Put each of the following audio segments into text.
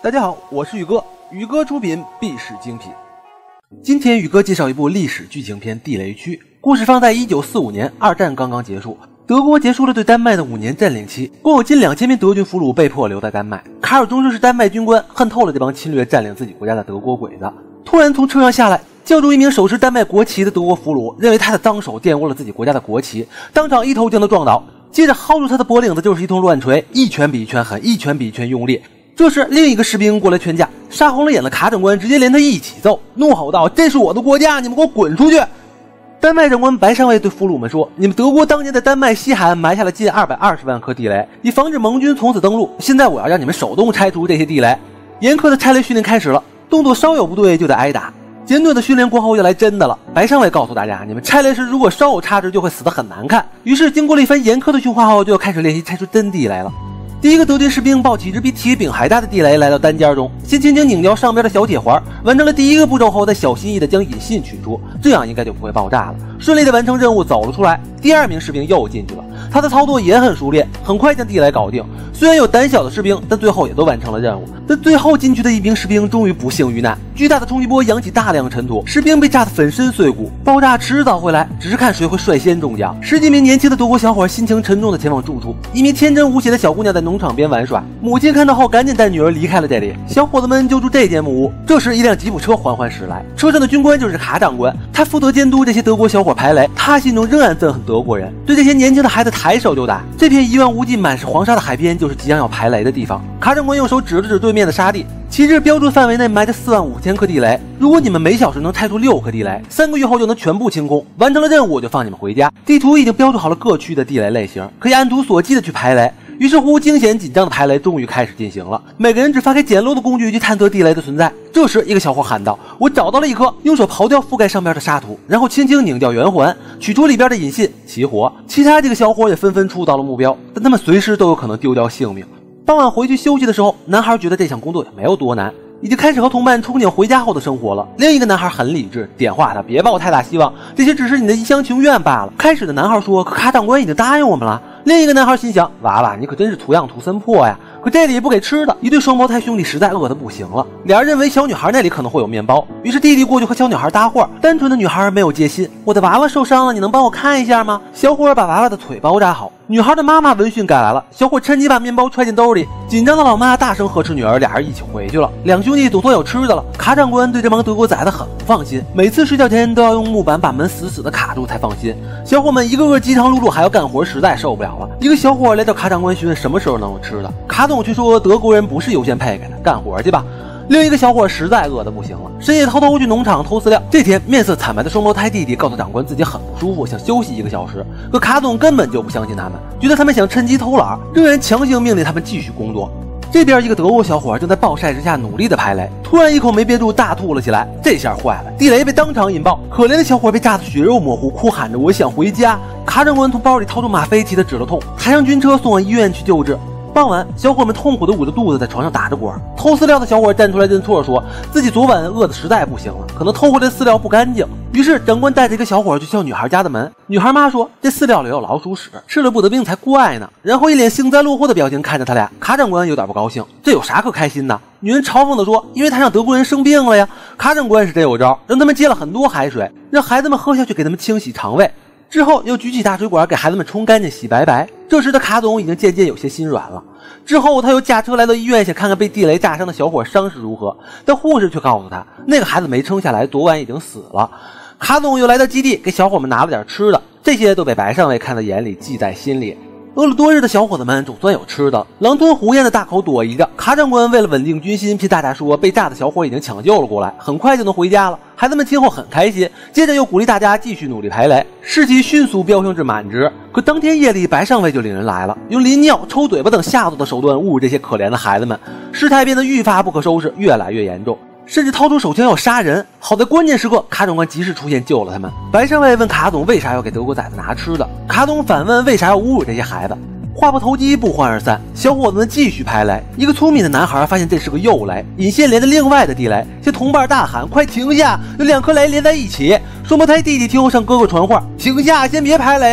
大家好，我是宇哥，宇哥出品必是精品。今天宇哥介绍一部历史剧情片《地雷区》，故事放在1945年，二战刚刚结束，德国结束了对丹麦的5年占领期，共有近2000名德军俘虏被迫留在丹麦。卡尔终究是丹麦军官，恨透了这帮侵略占领自己国家的德国鬼子。突然从车上下来，叫住一名手持丹麦国旗的德国俘虏，认为他的脏手玷污了自己国家的国旗，当场一头将他撞倒，接着薅住他的脖领子就是一通乱锤，一拳比一拳狠，一拳比一拳用力。这时另一个士兵过来劝架，杀红了眼的卡长官直接连他一起揍，怒吼道：这是我的国家，你们给我滚出去！丹麦长官白上尉对俘虏们说，你们德国当年在丹麦西海岸埋下了近220万颗地雷，以防止盟军从此登陆，现在我要让你们手动拆除这些地雷。严苛的拆雷训练开始了，动作稍有不对就得挨打。简短的训练过后要来真的了，白上尉告诉大家，你们拆雷时如果稍有差池就会死得很难看。于是经过了一番严苛的训话后，就要开始练习拆出真地雷了。第一个德军士兵抱起一只比体育饼还大的地雷来到单间中，先轻轻拧掉上边的小铁环，完成了第一个步骤后，再小心翼翼地将引信取出，这样应该就不会爆炸了。顺利地完成任务走了出来，第二名士兵又进去了，他的操作也很熟练，很快将地雷搞定。虽然有胆小的士兵，但最后也都完成了任务。但最后进去的一名士兵终于不幸遇难，巨大的冲击波扬起大量尘土，士兵被炸得粉身碎骨，爆炸迟早会来，只是看谁会率先中奖。10几名年轻的德国小伙心情沉重地前往住处，一名天真无邪的小姑娘在农场边玩耍，母亲看到后赶紧带女儿离开了这里。小伙子们就住这间木屋。这时一辆吉普车缓缓驶来，车上的军官就是卡长官，他负责监督这些德国小伙排雷，他心中仍然憎恨德国人，对这些年轻的孩子抬手就打。这片一望无际满是黄沙的海边就是即将要排雷的地方。卡长官用手指了指对面的沙地，旗帜标注范围内埋着45000颗地雷，如果你们每小时能拆出6颗地雷，3个月后就能全部清空。完成了任务我就放你们回家。地图已经标注好了各区的地雷类型，可以按图索骥的去排雷。于是乎惊险紧张的排雷终于开始进行了，每个人只发开简陋的工具去探测地雷的存在。这时一个小伙喊道，我找到了一颗，用手刨掉覆盖上边的沙土，然后轻轻拧掉圆环，取出里边的引信，起火。其他几个小伙也纷纷触到了目标，但他们随时都有可能丢掉性命。傍晚回去休息的时候，男孩觉得这项工作也没有多难，已经开始和同伴憧憬回家后的生活了。另一个男孩很理智，点化他别抱太大希望，这些只是你的一厢情愿罢了。开始的男孩说，可卡长官已经答应我们了。另一个男孩心想，娃娃你可真是图样图森破呀，可这里不给吃的。一对双胞胎兄弟实在饿得不行了，俩人认为小女孩那里可能会有面包，于是弟弟过去和小女孩搭话。单纯的女孩没有戒心，我的娃娃受伤了，你能帮我看一下吗？小伙把娃娃的腿包扎好。女孩的妈妈闻讯赶来了，小伙趁机把面包揣进兜里，紧张的老妈大声呵斥女儿，俩人一起回去了。两兄弟总算有吃的了。卡长官对这帮德国崽子很不放心，每次睡觉前都要用木板把门死死的卡住才放心。小伙们一个个饥肠辘辘还要干活，实在受不了了。一个小伙来找卡长官询问什么时候能有吃的，卡总却说德国人不是优先配给的，干活去吧。另一个小伙实在饿得不行了，深夜偷偷去农场偷饲料。这天面色惨白的双胞胎弟弟告诉长官自己很不舒服，想休息1个小时，可卡总根本就不相信他们，觉得他们想趁机偷懒，仍然强行命令他们继续工作。这边一个德国小伙正在暴晒之下努力的排雷，突然一口没憋住大吐了起来，这下坏了，地雷被当场引爆，可怜的小伙被炸得血肉模糊，哭喊着我想回家。卡长官从包里掏出吗啡替他止了痛，抬上军车送往医院去救治。傍晚，小伙们痛苦地捂着肚子在床上打着滚。偷饲料的小伙站出来认错，说自己昨晚饿得实在不行了，可能偷回来饲料不干净。于是长官带着一个小伙去敲女孩家的门，女孩妈说这饲料里有老鼠屎，吃了不得病才怪呢。然后一脸幸灾乐祸的表情看着他俩。卡长官有点不高兴，这有啥可开心的？女人嘲讽地说，因为他让德国人生病了呀。卡长官是真有招，让他们接了很多海水，让孩子们喝下去给他们清洗肠胃。之后又举起大水管给孩子们冲干净洗白白。这时的卡总已经渐渐有些心软了。之后他又驾车来到医院，想看看被地雷炸伤的小伙伤势如何，但护士却告诉他那个孩子没撑下来，昨晚已经死了。卡总又来到基地给小伙们拿了点吃的，这些都被白上尉看在眼里，记在心里。饿了多日的小伙子们总算有吃的，狼吞虎咽的大口躲移着。卡长官为了稳定军心，骗大家说被炸的小伙已经抢救了过来，很快就能回家了。孩子们听后很开心，接着又鼓励大家继续努力排雷，士气迅速飙升至满值。可当天夜里，白上尉就领人来了，用淋尿、抽嘴巴等下作的手段侮辱这些可怜的孩子们，事态变得愈发不可收拾，越来越严重，甚至掏出手枪要杀人。好在关键时刻，卡长官及时出现救了他们。白上尉问卡总为啥要给德国崽子拿吃的，卡总反问为啥要侮辱这些孩子。话不投机不欢而散，小伙子们继续排雷。一个聪明的男孩发现这是个诱雷，引线连着另外的地雷，向同伴大喊快停下，有2颗雷连在一起。双胞胎弟弟听后向哥哥传话，停下，先别排雷了。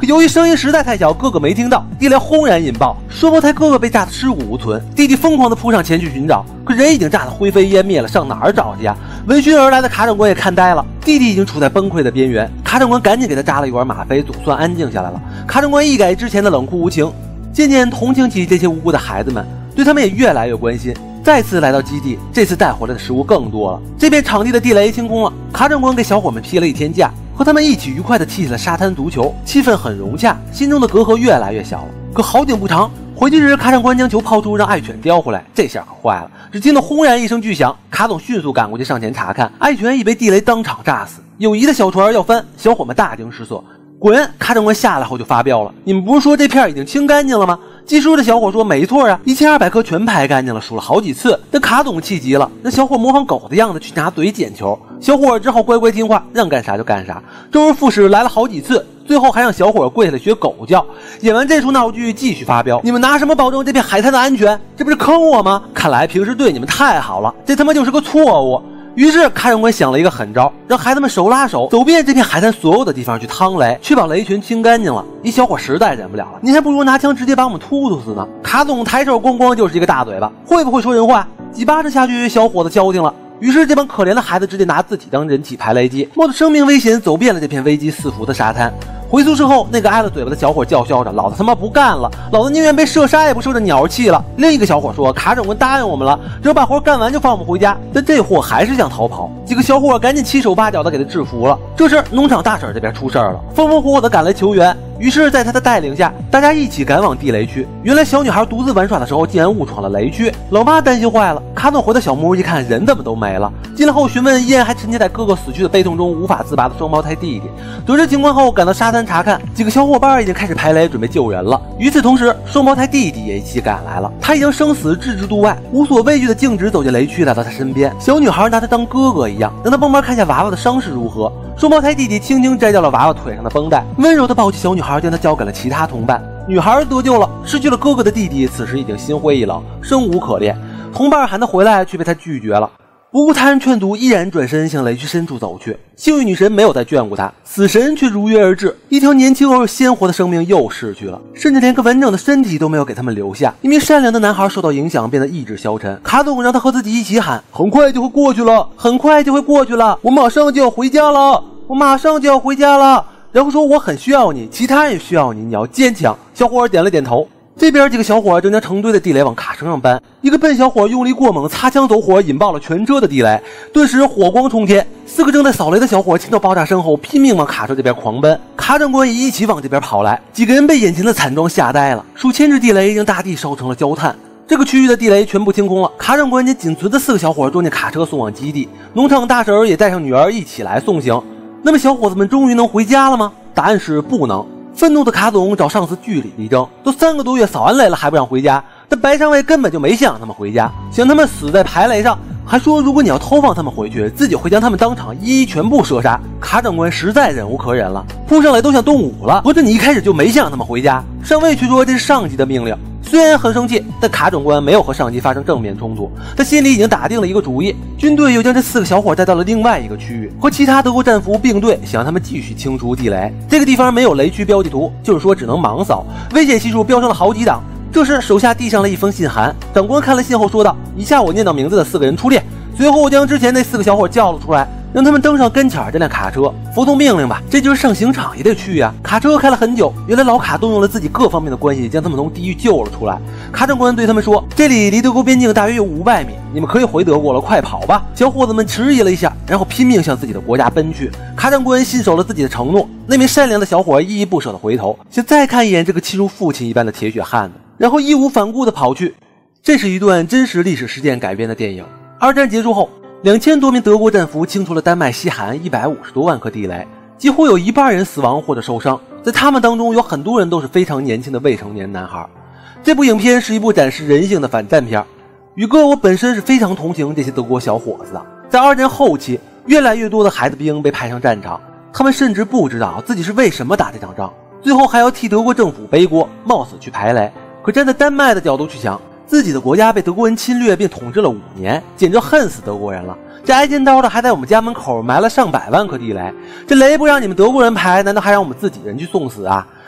可由于声音实在太小，哥哥没听到，地雷轰然引爆，双胞胎哥哥被炸得尸骨无存，弟弟疯狂地扑上前去寻找，可人已经炸得灰飞烟灭了，上哪儿找去呀？闻讯而来的卡长官也看呆了，弟弟已经处在崩溃的边缘，卡长官赶紧给他扎了一碗吗啡，总算安静下来了。卡长官一改之前的冷酷无情，渐渐同情起这些无辜的孩子们，对他们也越来越关心。再次来到基地，这次带回来的食物更多了。这片场地的地雷清空了，卡长官给小伙们批了一天假，和他们一起愉快地踢起了沙滩足球，气氛很融洽，心中的隔阂越来越小了。可好景不长，回去时卡长官将球抛出，让爱犬叼回来，这下可坏了。只听到轰然一声巨响，卡总迅速赶过去上前查看，爱犬已被地雷当场炸死。友谊的小船要翻，小伙们大惊失色。滚！卡长官下来后就发飙了，你们不是说这片已经清干净了吗？记书的小伙说没错啊，1200颗全排干净了，数了好几次。但卡总气急了，让小伙模仿狗的样子去拿嘴捡球，小伙只好乖乖听话，让干啥就干啥。周而复始来了好几次，最后还让小伙跪下来学狗叫。演完这出闹剧，继续发飙，你们拿什么保证这片海滩的安全？这不是坑我吗？看来平时对你们太好了，这他妈就是个错误。于是卡长官想了一个狠招，让孩子们手拉手走遍这片海滩所有的地方去趟雷，确保雷群清干净了。一小伙实在忍不了了，您还不如拿枪直接把我们突突死呢。卡总抬手咣咣就是一个大嘴巴，会不会说人话？几巴掌下去，小伙子消停了。于是这帮可怜的孩子直接拿自己当人体排雷机，冒着生命危险走遍了这片危机四伏的沙滩。回宿舍后，那个挨了嘴巴的小伙叫嚣着：“老子他妈不干了，老子宁愿被射杀也不受这鸟气了。”另一个小伙说：“卡长官答应我们了，只要把活干完就放我们回家。”但这货还是想逃跑，几个小伙赶紧七手八脚的给他制服了。这时农场大婶这边出事了，风风火火的赶来求援。于是在他的带领下，大家一起赶往地雷区。原来小女孩独自玩耍的时候竟然误闯了雷区，老妈担心坏了。卡总回到小木屋一看，人怎么都没了。进来后询问依然还沉浸在哥哥死去的悲痛中无法自拔的双胞胎弟弟，得知情况后赶到沙滩查看，几个小伙伴已经开始排雷准备救人了。与此同时，双胞胎弟弟也一起赶来了，他已经生死置之度外，无所畏惧的径直走进雷区，来到他身边。小女孩拿他当哥哥一样，让他帮忙看下娃娃的伤势如何。双胞胎弟弟轻轻摘掉了娃娃腿上的绷带，温柔地抱起小女孩，将她交给了其他同伴。女孩得救了，失去了哥哥的弟弟此时已经心灰意冷，生无可恋。同伴喊他回来，却被他拒绝了。不顾他人劝阻，依然转身向雷区深处走去。幸运女神没有再眷顾他，死神却如约而至，一条年轻而又鲜活的生命又逝去了，甚至连个完整的身体都没有给他们留下。一名善良的男孩受到影响，变得意志消沉。卡总让他和自己一起喊：“很快就会过去了，很快就会过去了，我马上就要回家了，我马上就要回家了。”然后说：“我很需要你，其他人也需要你，你要坚强。”小伙儿点了点头。这边几个小伙正将成堆的地雷往卡车上搬，一个笨小伙用力过猛，擦枪走火，引爆了全车的地雷，顿时火光冲天。4个正在扫雷的小伙听到爆炸声后，拼命往卡车这边狂奔，卡长官也一起往这边跑来。几个人被眼前的惨状吓呆了，数千只地雷将大地烧成了焦炭。这个区域的地雷全部清空了，卡长官将仅存的4个小伙装进卡车送往基地，农场大婶也带上女儿一起来送行。那么小伙子们终于能回家了吗？答案是不能。愤怒的卡总找上司据理力争，都3个多月扫完雷了还不让回家，但白上尉根本就没想让他们回家，想他们死在排雷上，还说如果你要偷放他们回去，自己会将他们当场一一全部射杀。卡长官实在忍无可忍了，扑上来都想动武了。合着你一开始就没想让他们回家？上尉却说这是上级的命令。虽然很生气，但卡长官没有和上级发生正面冲突，他心里已经打定了一个主意。军队又将这4个小伙带到了另外一个区域，和其他德国战俘并队，想让他们继续清除地雷。这个地方没有雷区标记图，就是说只能盲扫，危险系数飙升了好几档。这时手下递上了一封信函，长官看了信后说道：“以下我念到名字的4个人出列。”随后将之前那4个小伙叫了出来，让他们登上跟前这辆卡车，服从命令吧。这就是上刑场也得去呀。卡车开了很久，原来老卡动用了自己各方面的关系，将他们从地狱救了出来。卡长官对他们说：“这里离德国边境大约有500米，你们可以回德国了，快跑吧！”小伙子们迟疑了一下，然后拼命向自己的国家奔去。卡长官信守了自己的承诺，那名善良的小伙依依不舍地回头，想再看一眼这个气如父亲一般的铁血汉子，然后义无反顾地跑去。这是一段真实历史事件改编的电影。二战结束后，2000多名德国战俘清除了丹麦西海岸150多万颗地雷，几乎有一半人死亡或者受伤，在他们当中有很多人都是非常年轻的未成年男孩。这部影片是一部展示人性的反战片。宇哥我本身是非常同情这些德国小伙子的。在二战后期，越来越多的孩子兵被派上战场，他们甚至不知道自己是为什么打这场仗，最后还要替德国政府背锅，冒死去排雷。可站在丹麦的角度去想，自己的国家被德国人侵略并统治了5年，简直恨死德国人了。这挨尖刀的还在我们家门口埋了上百万颗地雷，这雷不让你们德国人排，难道还让我们自己人去送死啊？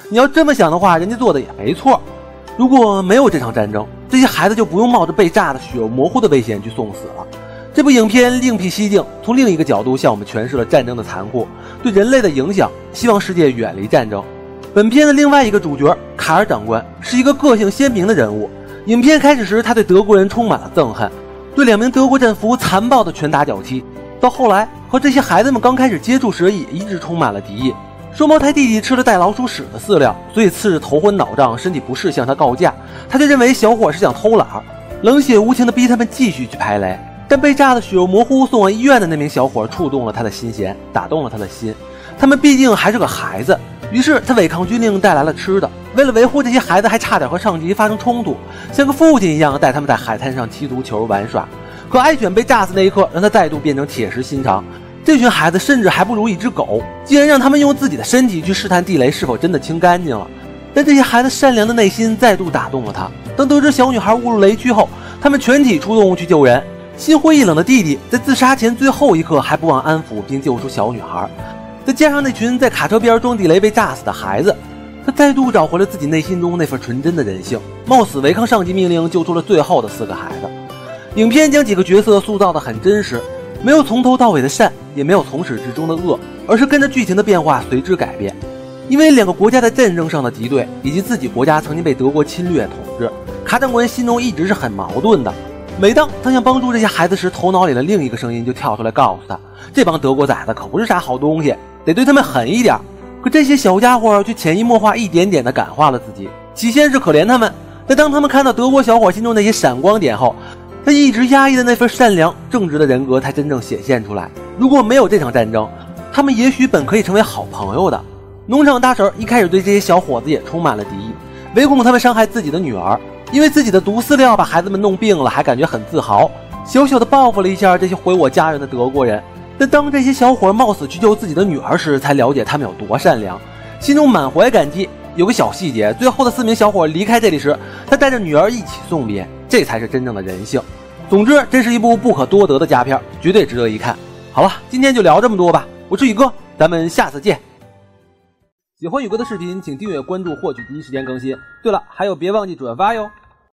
你要这么想的话，人家做的也没错。如果没有这场战争，这些孩子就不用冒着被炸得血肉模糊的危险去送死了。这部影片另辟蹊径，从另一个角度向我们诠释了战争的残酷对人类的影响，希望世界远离战争。本片的另外一个主角卡尔长官是一个个性鲜明的人物。影片开始时，他对德国人充满了憎恨，对2名德国战俘残暴的拳打脚踢。到后来和这些孩子们刚开始接触时，也一直充满了敌意。双胞胎弟弟吃了带老鼠屎的饲料，所以次日头昏脑胀，身体不适，向他告假。他就认为小伙是想偷懒，冷血无情地逼他们继续去排雷。但被炸得血肉模糊送往医院的那名小伙触动了他的心弦，打动了他的心。他们毕竟还是个孩子，于是他违抗军令带来了吃的。为了维护这些孩子，还差点和上级发生冲突，像个父亲一样带他们在海滩上踢足球玩耍。可爱犬被炸死那一刻，让他再度变成铁石心肠。这群孩子甚至还不如一只狗，竟然让他们用自己的身体去试探地雷是否真的清干净了。但这些孩子善良的内心再度打动了他。当得知小女孩误入雷区后，他们全体出动去救人。心灰意冷的弟弟在自杀前最后一刻还不忘安抚并救出小女孩，再加上那群在卡车边装地雷被炸死的孩子，他再度找回了自己内心中那份纯真的人性，冒死违抗上级命令救出了最后的4个孩子。影片将几个角色塑造得很真实，没有从头到尾的善，也没有从始至终的恶，而是跟着剧情的变化随之改变。因为2个国家在战争上的敌对，以及自己国家曾经被德国侵略统治，卡长官心中一直是很矛盾的。每当他想帮助这些孩子时，头脑里的另一个声音就跳出来告诉他，这帮德国崽子可不是啥好东西，得对他们狠一点。可这些小家伙却潜移默化一点点地感化了自己。起先是可怜他们，但当他们看到德国小伙心中那些闪光点后，他一直压抑的那份善良正直的人格才真正显现出来。如果没有这场战争，他们也许本可以成为好朋友的。农场大婶一开始对这些小伙子也充满了敌意，唯恐他们伤害自己的女儿，因为自己的毒饲料把孩子们弄病了，还感觉很自豪，小小的报复了一下这些毁我家人的德国人。但当这些小伙冒死去救自己的女儿时，才了解他们有多善良，心中满怀感激。有个小细节，最后的4名小伙离开这里时，他带着女儿一起送别，这才是真正的人性。总之，这是一部不可多得的佳片，绝对值得一看。好了，今天就聊这么多吧，我是宇哥，咱们下次见。喜欢宇哥的视频，请订阅关注，获取第一时间更新。对了，还有别忘记转发哟。